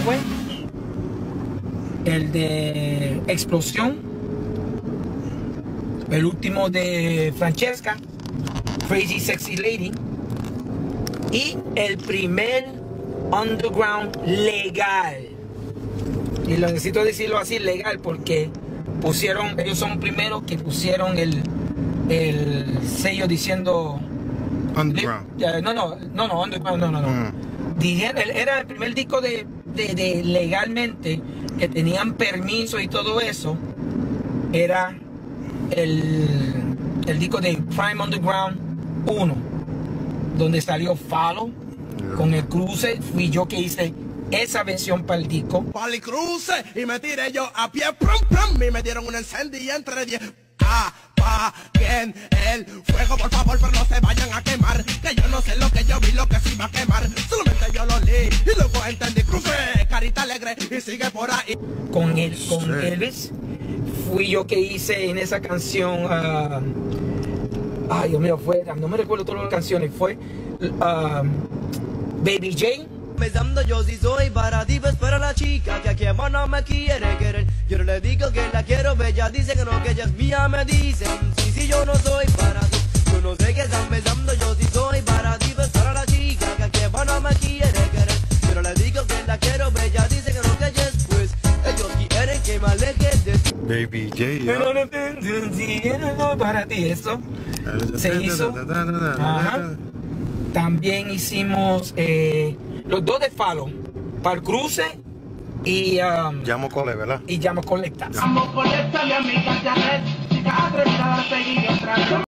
fue el de Explosión, el último de Francesca, Crazy Sexy Lady, y el primer underground legal. Y lo necesito decirlo así, legal, porque pusieron, ellos son primeros que pusieron el sello diciendo Underground. No, underground, no. Dijeron, era el primer disco de legalmente que tenían permiso y todo eso. Era el disco de Prime Underground 1, donde salió Follow con el cruce. Fui yo que hice esa versión para el disco. Para el cruce y me tiré yo a pie, prum, prum, y me dieron un incendio y entre 10. Apaguen el fuego, por favor, pero no se vayan a quemar. Que yo no sé lo que yo vi, lo que se iba a quemar. Solamente yo lo leí y luego entendí. Cruce, carita alegre y sigue por ahí. Con Elvis, fui yo que hice en esa canción. Ay, Dios mío, no me recuerdo todas las canciones. Fue Baby J. Pensando yo si soy para ti, pues para la chica que aquí más no me quiere querer. Yo no le digo que la quiero, ella dice que no, que ella es mía, me dicen. Sí, yo no soy para ti. Yo no sé qué están pensando, yo si soy para ti, pues para la chica que aquí más no me quiere querer. Yo no le digo que la quiero, ella dice que no, que ella es, pues ellos quieren que me aleje de ti. Baby J. No para ti, eso se hizo. Ajá. También hicimos los dos de Follow, para el cruce y Llamo Cole, ¿verdad? y Llamo Colecta. Llamo Colecta, mi amiga Janet, chica atrevidas a seguir otra.